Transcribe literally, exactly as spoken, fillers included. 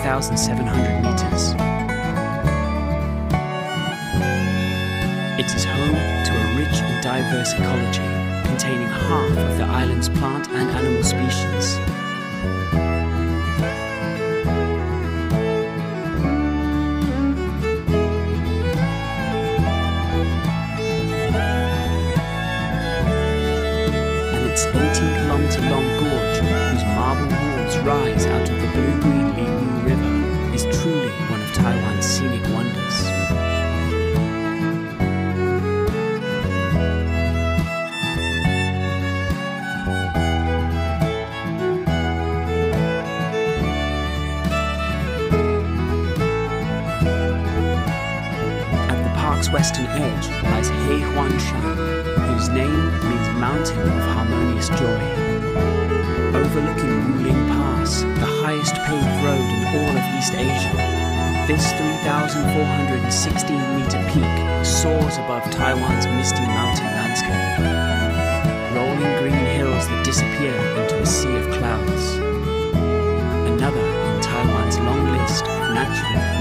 thousand seven hundred meters. It is home to a rich and diverse ecology, containing half of the island's plant and animal species. And its eighteen kilometer long gorge, whose marble walls rise out of the blue-green Limu River, is truly one of Taiwan's scenic wonders. Western edge lies Heihuanshan, whose name means Mountain of Harmonious Joy. Overlooking Wuling Pass, the highest paved road in all of East Asia, this three thousand four hundred sixteen meter peak soars above Taiwan's misty mountain landscape. Rolling green hills that disappear into a sea of clouds. Another in Taiwan's long list of natural